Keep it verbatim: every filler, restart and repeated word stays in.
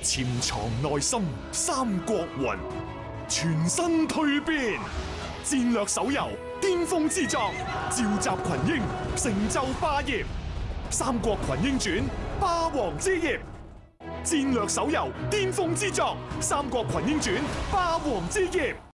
潛藏內心三國魂，全新蛻變，戰略手遊巔峰之作，召集群英，成就霸業。三國群英傳，霸王之業。戰略手遊巔峰之作，三國群英傳，霸王之業。